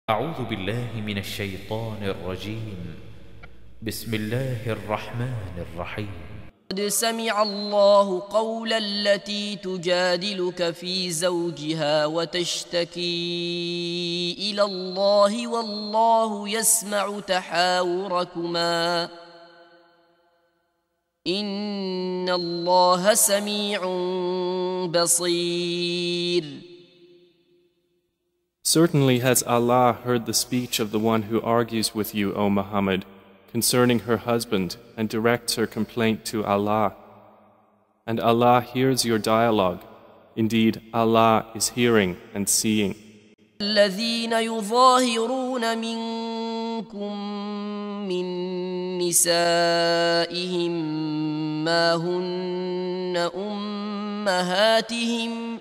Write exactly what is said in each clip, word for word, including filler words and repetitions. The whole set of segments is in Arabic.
أعوذ بالله من الشيطان الرجيم. بسم الله الرحمن الرحيم. قد سمع الله قول التي تجادلك في زوجها وتشتكي إلى الله والله يسمع تحاوركما إن الله سميع بصير. Certainly has Allah heard the speech of the one who argues with you, O Muhammad, concerning her husband and directs her complaint to Allah. And Allah hears your dialogue. Indeed, Allah is hearing and seeing. الذين يظاهرون منكم من نسائهم ما هن أمهاتهم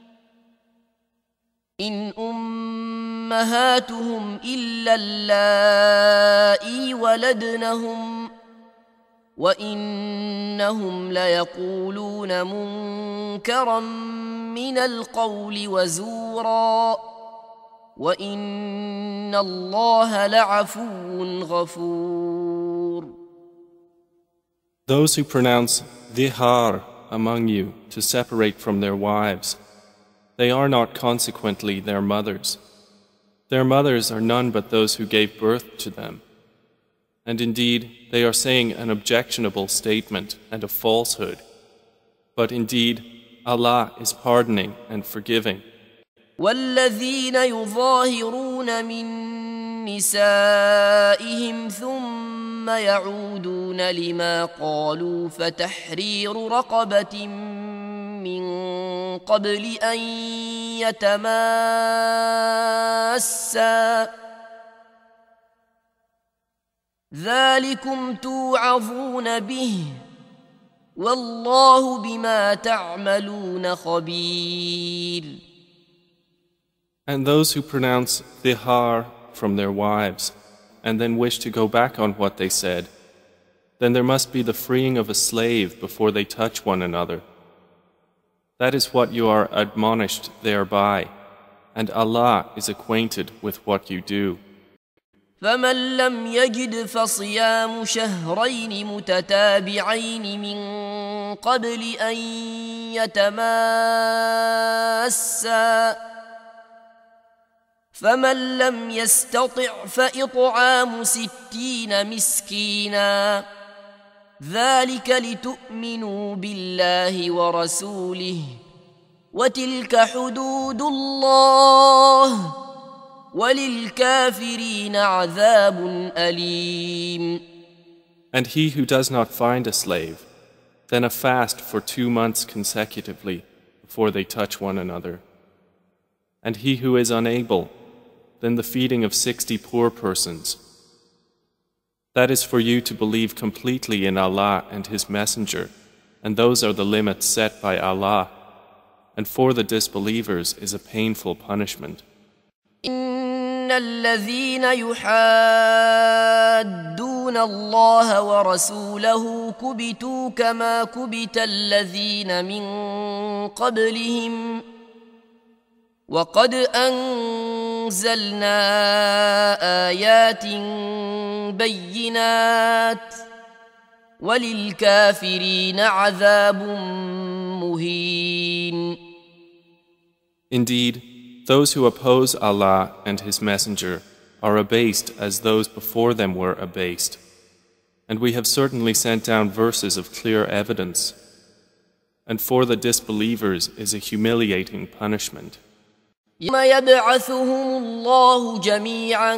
إن أمهاتهم إلا اللائي ولدنهم وإنهم ليقولون منكرا من القول وزورا وإن الله لعفو غفور. Those who pronounce dhihar among you to separate from their wives, they are not consequently their mothers. Their mothers are none but those who gave birth to them. And indeed, they are saying an objectionable statement and a falsehood. But indeed, Allah is pardoning and forgiving. والذين يظاهرون من نسائهم ثم يعودون لما قالوا فتحرير رقبة من قبل أن يتماسا ذلكم توعظون به والله بما تعملون خبير. And those who pronounce dhihar from their wives and then wish to go back on what they said, then there must be the freeing of a slave before they touch one another. That is what you are admonished thereby, and Allah is acquainted with what you do. فمن لم يجد فصيام شهرين متتابعين من قبل أن يتماسا فمن لم يستطع فإطعام ستين مسكينا ذلك لتؤمنوا بالله ورسوله وتلك حدود الله وللكافرين عذاب أليم. And he who does not find a slave, then a fast for two months consecutively before they touch one another. And he who is unable, then the feeding of sixty poor persons. That is for you to believe completely in Allah and His Messenger, and those are the limits set by Allah. And for the disbelievers is a painful punishment. إن الذين يحادون الله ورسوله كبتوا كما كبت الذين من قبلهم وقد أنزلنا آيات بينات وللكافرين عذاب مهين. Indeed, those who oppose Allah and His Messenger are abased as those before them were abased. And we have certainly sent down verses of clear evidence. And for the disbelievers is a humiliating punishment. يوم يبعثهم الله جميعا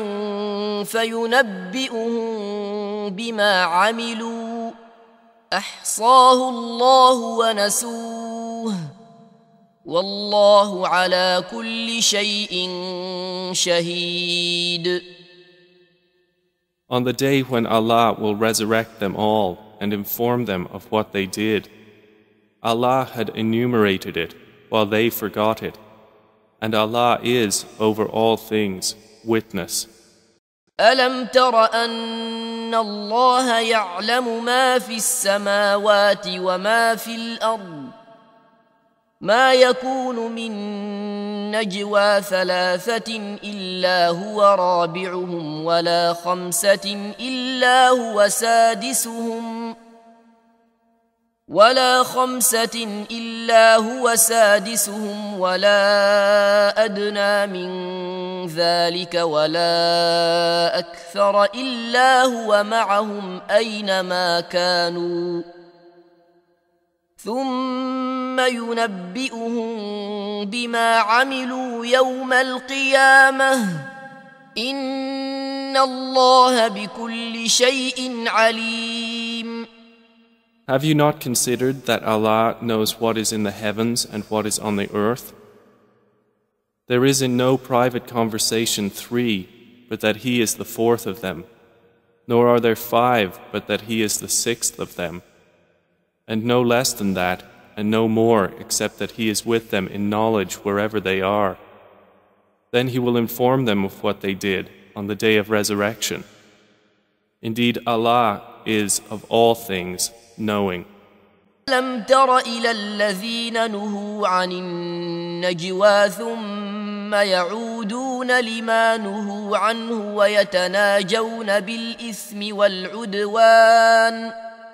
فينبئهم بما عملوا أحصاه الله ونسوه والله على كل شيء شهيد. On the day when Allah will resurrect them all and inform them of what they did, Allah had enumerated it while they forgot it, and Allah is over all things witness. ألم تر أن الله يعلم ما في السماوات وما في الأرض ما يكون من نجوى ثلاثة إلا هو رابعهم ولا خمسة إلا هو سادسهم ولا خمسة إلا هو سادسهم ولا أدنى من ذلك ولا أكثر إلا هو معهم أينما كانوا ثم ينبئهم بما عملوا يوم القيامة إن الله بكل شيء عليم. Have you not considered that Allah knows what is in the heavens and what is on the earth? There is in no private conversation three, but that He is the fourth of them, nor are there five, but that He is the sixth of them, and no less than that, and no more, except that He is with them in knowledge wherever they are. Then He will inform them of what they did on the day of resurrection. Indeed, Allah is of all things knowing. ألم تر إلى الذين نهوا عن النجوى ثم يعودون لما نهوا عنه ويتناجون بالإثم والعدوان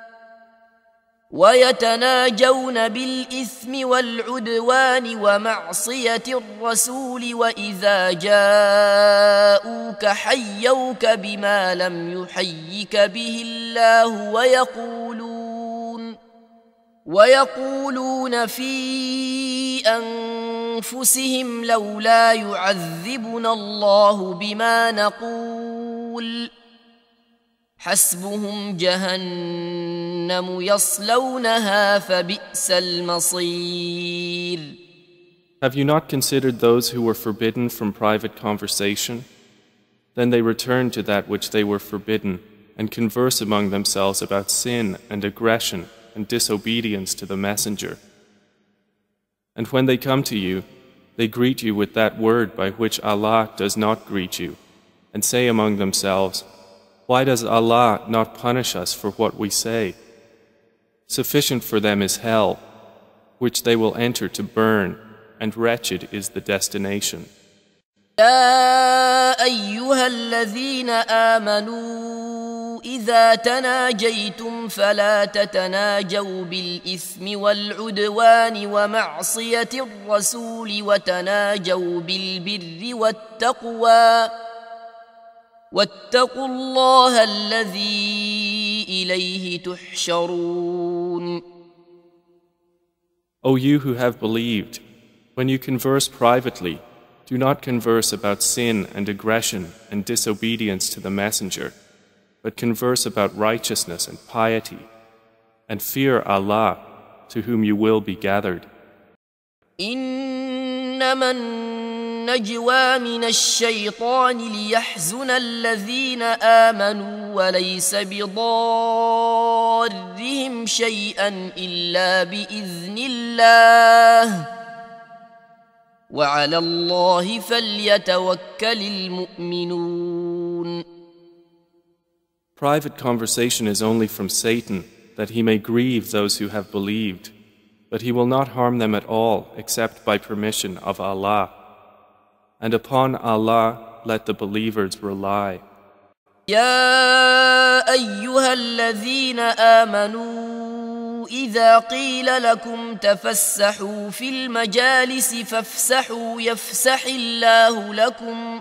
ويتناجون بالإثم والعدوان ومعصية الرسول وإذا جاءوك حيوك بما لم يحيك به الله ويقولون ويقولون في أنفسهم لولا يعذبنا الله بما نقول حسبهم جهنم يصلونها فبئس المصير. Have you not considered those who were forbidden from private conversation? Then they return to that which they were forbidden and converse among themselves about sin and aggression and disobedience to the Messenger. And when they come to you, they greet you with that word by which Allah does not greet you, and say among themselves, why does Allah not punish us for what we say? Sufficient for them is hell, which they will enter to burn, and wretched is the destination. يا أيها الذين آمنوا إذا تناجيتم فلا تتناجوا بالإثم والعدوان ومعصية الرسول وتناجوا بالبر والتقوى واتقوا الله الذي إليه تحشرون. O you who have believed, when you converse privately, do not converse about sin and aggression and disobedience to the Messenger, but converse about righteousness and piety, and fear Allah, to whom you will be gathered. إنما النجوى من الشيطان ليحزن الذين آمنوا وليس بضارهم شيئا إلا بإذن الله وعلى الله فليتوكل المؤمنون. Private conversation is only from Satan, that he may grieve those who have believed, but he will not harm them at all except by permission of Allah. And upon Allah let the believers rely. يا أيها الذين آمنوا إذا قيل لكم تفسحوا في المجالس فافسحوا يفسح الله لكم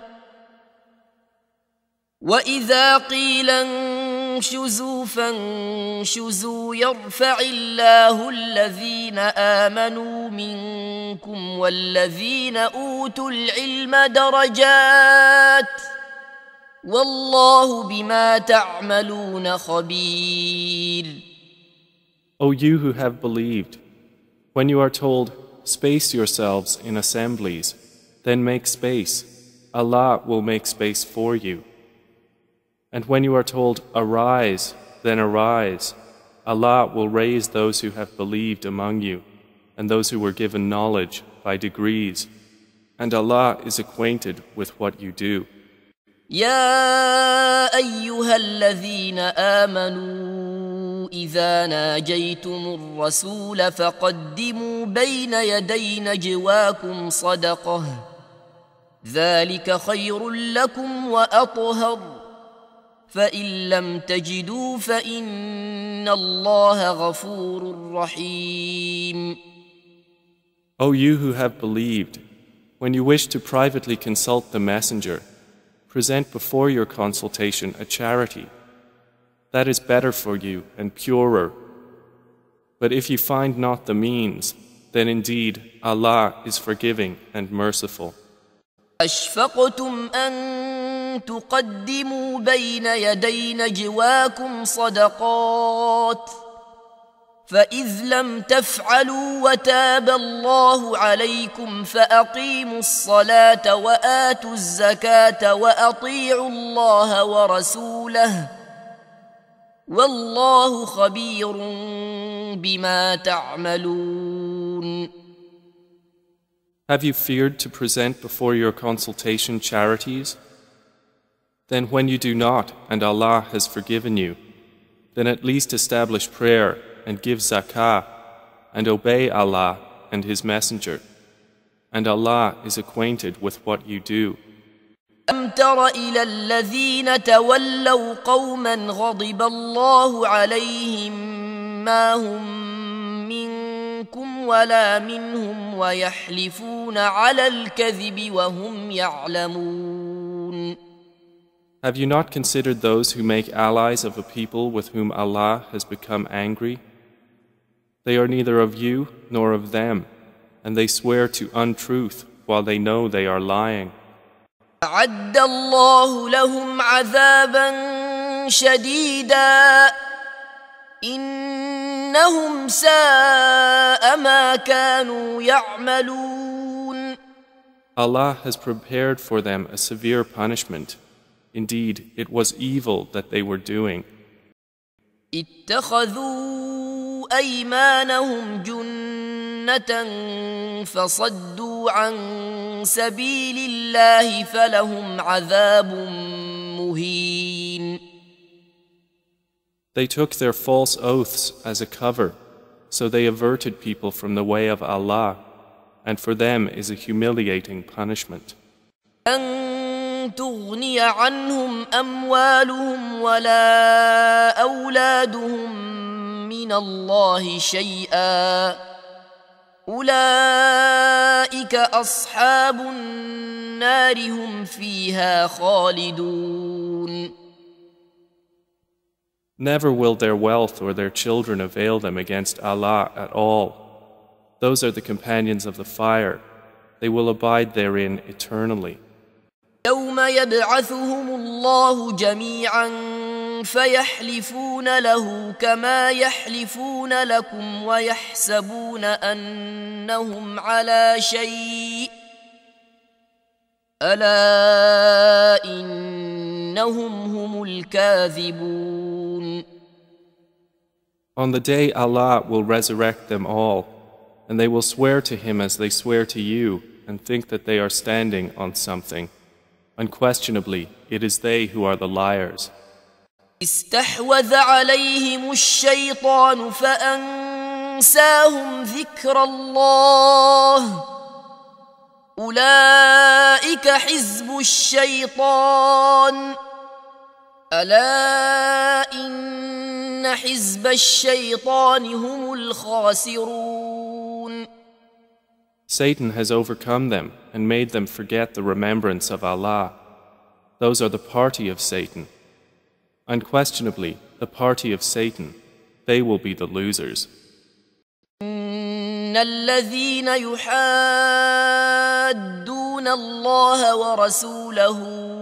وإذا قيل انشزوا فانشزوا يرفع الله الذين آمنوا منكم والذين أوتوا العلم درجات والله بما تعملون خبير. O you who have believed, when you are told, space yourselves in assemblies, then make space, Allah will make space for you. And when you are told, arise, then arise, Allah will raise those who have believed among you, and those who were given knowledge by degrees, and Allah is acquainted with what you do. يا أيها الذين آمنوا إذا ناجيتم الرسول فقدموا بين يدي نجواكم صدقة ذلك خير لكم وأطهر فإن لم تجدوا فإن الله غفور رحيم. O you who have believed, when you wish to privately consult the messenger, present before your consultation a charity. That is better for you and purer. But if you find not the means, then indeed Allah is forgiving and merciful. أشفقتم أن تقدموا بين يدي نجواكم صدقات فإذ لم تفعلوا وتاب الله عليكم فأقيموا الصلاة وآتوا الزكاة وأطيعوا الله ورسوله والله خبير بما تعملون. Have you feared to present before your consultation charities? Then when you do not, and Allah has forgiven you, then at least establish prayer and give zakah, and obey Allah and His Messenger. And Allah is acquainted with what you do. أم تر إلى الذين تولوا قوما غضب الله عليهم ما هم منكم ولا منهم ويحلفون على الكذب وهم يعلمون. Have you not considered those who make allies of a people with whom Allah has become angry? They are neither of you nor of them, and they swear to untruth while they know they are lying. أعد الله لهم عذابا شديدا إنهم ساء ما كانوا يعملون. Allah has prepared for them a severe punishment. Indeed, it was evil that they were doing. اتخذوا أيمانهم جنة فصدوا عن سبيل الله فلهم عذاب مهين. They took their false oaths as a cover, so they averted people from the way of Allah, and for them is a humiliating punishment. لن تغني عنهم أموالهم ولا أولادهم من الله شيئا أولئك أصحاب النار هم فيها خالدون. Never will their wealth or their children avail them against Allah at all. Those are the companions of the fire. They will abide therein eternally. يوم يبعثهم الله جميعا فيحلفون له كما يحلفون لكم ويحسبون أنهم على شيء ألا إنهم هم الكاذبون. On the day Allah will resurrect them all, and they will swear to Him as they swear to you and think that they are standing on something. Unquestionably, it is they who are the liars. استحوذ عليهم الشيطان فأنساهم ذكر الله أولئك حزب الشيطان ألا إن حزب الشيطان هم الخاسرون. Satan has overcome them and made them forget the remembrance of Allah. Those are the party of Satan. Unquestionably, the party of Satan, they will be the losers. إن الذين يحادون الله ورسوله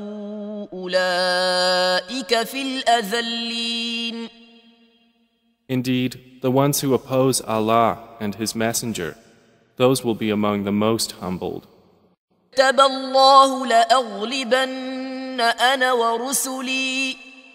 أولئك في الأذلين. Indeed, the ones who oppose Allah and His Messenger, those will be among the most humbled. كتب الله لأغلبن أنا ورسلي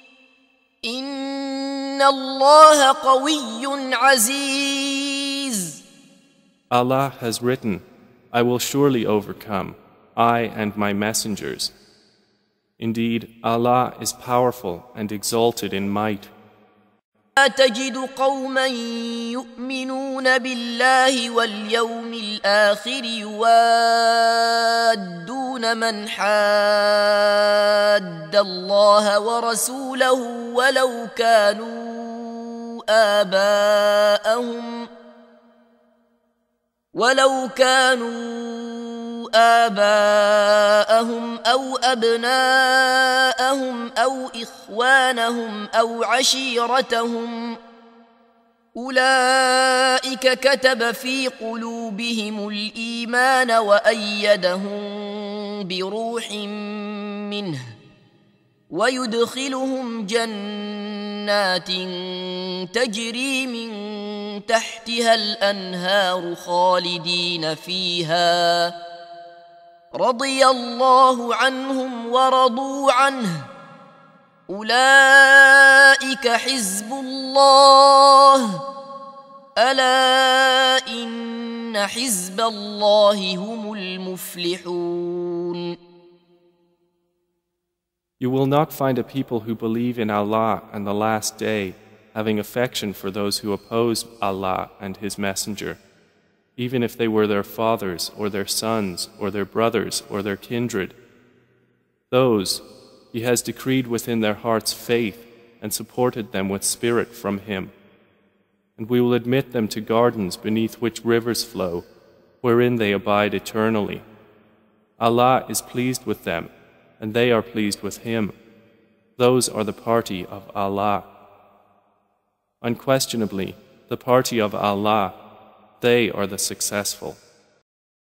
إن الله قوي عزيز. Allah has written, I will surely overcome, I and my messengers. Indeed, Allah is powerful and exalted in might. تجد قوما يؤمنون بالله واليوم الآخر يوادون من حاد الله ورسوله ولو كانوا آباءهم ولو كانوا آباءهم أو أبناءهم أو إخوانهم أو عشيرتهم أولئك كتب في قلوبهم الإيمان وأيدهم بروح منه ويدخلهم جنات تجري من تحتها الأنهار خالدين فيها رضي الله عنهم ورضوا عنه أولئك حزب الله ألا إن حزب الله هم المفلحون. You will not find a people who believe in Allah and the Last Day having affection for those who oppose Allah and His Messenger, even if they were their fathers or their sons or their brothers or their kindred. Those He has decreed within their hearts faith and supported them with spirit from Him. And we will admit them to gardens beneath which rivers flow, wherein they abide eternally. Allah is pleased with them, and they are pleased with Him. Those are the party of Allah. Unquestionably, the party of Allah, they are the successful.